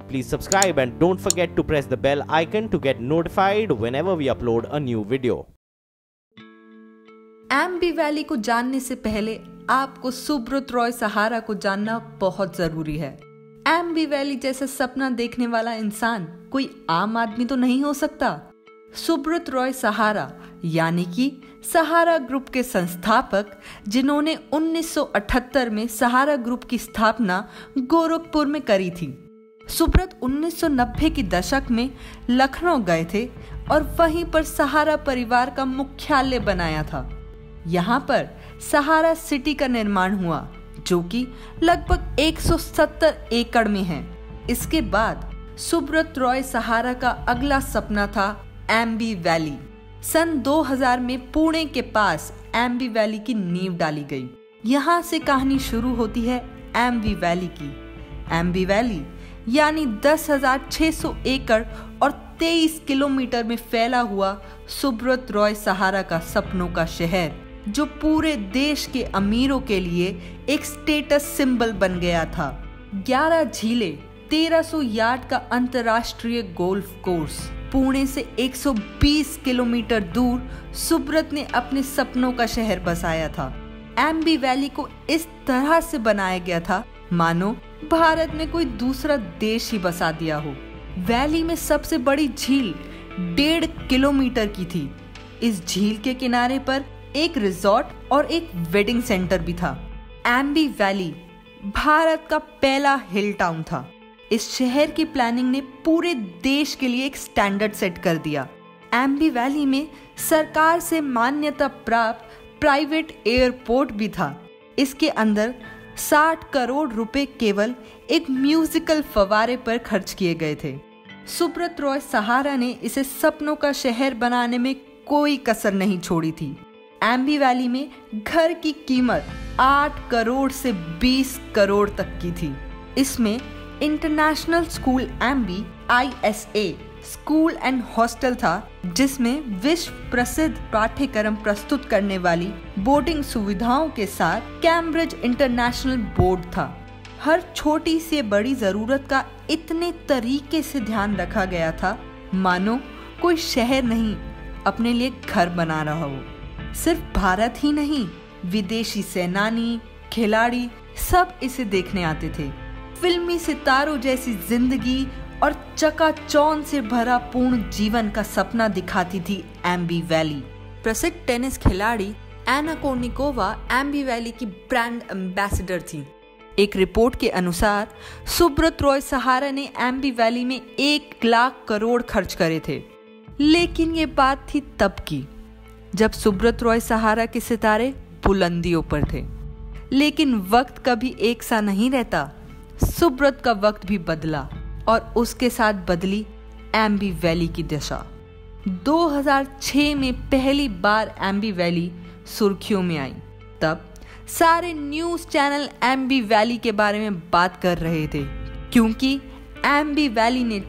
please subscribe and don't forget to press the bell icon to get notified whenever we upload a new video. Aamby Valley को जानने से पहले आपको सुब्रत रॉय सहारा को जानना बहुत जरूरी है। एम्बी वैली जैसा सपना देखने वाला इंसान कोई आम आदमी तो नहीं हो सकता। सुब्रत रॉय सहारा यानी कि सहारा ग्रुप के संस्थापक, जिन्होंने 1978 में सहारा ग्रुप की स्थापना गोरखपुर में करी थी। सुब्रत 1990 के दशक में लखनऊ गए थे और वहीं पर सहारा परिवार का मुख्यालय बनाया था। यहाँ पर सहारा सिटी का निर्माण हुआ, जो कि लगभग 170 एकड़ में है। इसके बाद सुब्रत रॉय सहारा का अगला सपना था एम्बी वैली। सन 2000 में पुणे के पास एम्बी वैली की नींव डाली गई। यहाँ से कहानी शुरू होती है एम्बी वैली की। एम्बी वैली यानी 10,600 एकड़ और 23 किलोमीटर में फैला हुआ सुब्रत रॉय सहारा का सपनों का शहर, जो पूरे देश के अमीरों के लिए एक स्टेटस सिंबल बन गया था। 11 झीलें, 1300 यार्ड का अंतर्राष्ट्रीय गोल्फ कोर्स, पुणे से 120 किलोमीटर दूर सुब्रत ने अपने सपनों का शहर बसाया था। एम्बी वैली को इस तरह से बनाया गया था मानो भारत में कोई दूसरा देश ही बसा दिया हो। वैली में सबसे बड़ी झील 1.5 किलोमीटर की थी। इस झील के किनारे पर एक रिजॉर्ट और एक वेडिंग सेंटर भी था। एम्बी वैली भारत का पहला हिल टाउन था। इस शहर की प्लानिंग ने पूरे देश के लिए एक स्टैंडर्ड सेट कर दिया। एम्बी वैली में सरकार से मान्यता प्राप्त प्राइवेट एयरपोर्ट भी था। इसके अंदर 60 करोड़ रुपए केवल एक म्यूजिकल फव्वारे पर खर्च किए गए थे। सुब्रत रॉय सहारा ने इसे सपनों का शहर बनाने में कोई कसर नहीं छोड़ी थी। एम्बी वैली में घर की कीमत 8 करोड़ से 20 करोड़ तक की थी। इसमें international school Aamby ISA school and hostel था, जिसमें विश्व प्रसिद्ध पाठ्यक्रम प्रस्तुत करने वाली बोर्डिंग सुविधाओं के साथ कैम्ब्रिज इंटरनेशनल बोर्ड था। हर छोटी से बड़ी जरूरत का इतने तरीके से ध्यान रखा गया था मानो कोई शहर नहीं, अपने लिए घर बना रहा हो। सिर्फ भारत ही नहीं, विदेशी सेनानी, खिलाड़ी सब इसे देखने आते थे। फिल्मी सितारों जैसी जिंदगी और चकाचौंध से भरा पूर्ण जीवन का सपना दिखाती थी एम्बी वैली। प्रसिद्ध टेनिस खिलाड़ी एना कोर्निकोवा एम्बी वैली की ब्रांड एम्बेसडर थी। एक रिपोर्ट के अनुसार सुब्रत रॉय सहारा ने एम्बी वैली में 1 लाख करोड़ खर्च करे थे। लेकिन ये बात थी तब की, जब सुब्रत रॉय सहारा के सितारे बुलंदियों पर थे। लेकिन वक्त कभी एक सा नहीं रहता। सुब्रत का वक्त भी बदला और उसके साथ बदली एम्बी वैली की दिशा। 2006 में पहली बार एम्बी वैली सुर्खियों में आई। तब सारे न्यूज चैनल एम्बी वैली के बारे में बात कर रहे थे, क्योंकि एम्बी वैली ने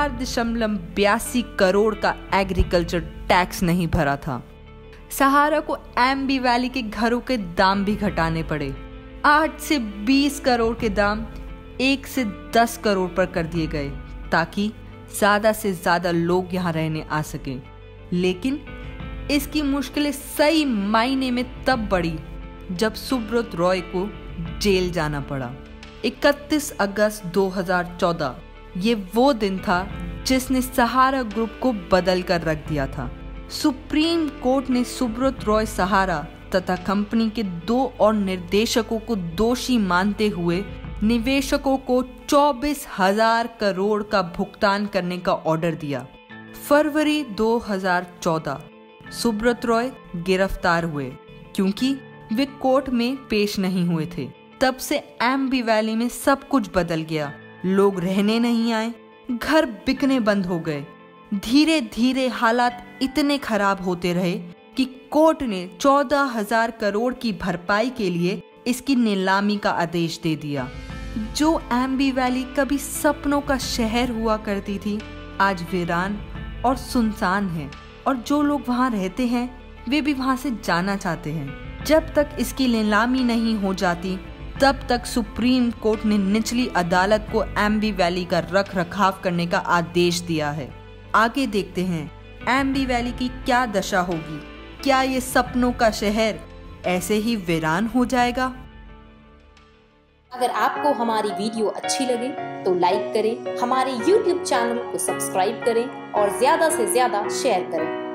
4.82 करोड़ का एग्रीकल्चर टैक्स नहीं भरा था। सहारा को एम्बी वैली के घरों के दाम भी घटाने पड़े। 8 से 20 करोड़ के दाम 1 से 10 करोड़ पर कर दिए गए, ताकि ज्यादा से ज्यादा लोग यहाँ रहने आ सकें। लेकिन इसकी मुश्किलें सही मायने में तब बढ़ी जब सुब्रत रॉय को जेल जाना पड़ा। 31 अगस्त 2014 ये वो दिन था जिसने सहारा ग्रुप को बदल कर रख दिया था। सुप्रीम कोर्ट ने सुब्रत रॉय सहारा तथा कंपनी के 2 और निर्देशकों को दोषी मानते हुए निवेशकों को 24,000 करोड़ का भुगतान करने का ऑर्डर दिया। फरवरी 2014 सुब्रत रॉय गिरफ्तार हुए, क्योंकि वे कोर्ट में पेश नहीं हुए थे। तब से एम्बी वैली में सब कुछ बदल गया। लोग रहने नहीं आए, घर बिकने बंद हो गए। धीरे धीरे हालात इतने खराब होते रहे कि कोर्ट ने 14,000 करोड़ की भरपाई के लिए इसकी नीलामी का आदेश दे दिया। जो एम्बी वैली कभी सपनों का शहर हुआ करती थी, आज वीरान और सुनसान है, और जो लोग वहां रहते हैं वे भी वहां से जाना चाहते हैं। जब तक इसकी नीलामी नहीं हो जाती, तब तक सुप्रीम कोर्ट ने निचली अदालत को एम्बी वैली का रख रखाव करने का आदेश दिया है। आगे देखते हैं एम्बी वैली की क्या दशा होगी। क्या ये सपनों का शहर ऐसे ही वीरान हो जाएगा? अगर आपको हमारी वीडियो अच्छी लगे तो लाइक करें, हमारे YouTube चैनल को सब्सक्राइब करें और ज़्यादा से ज़्यादा शेयर करें।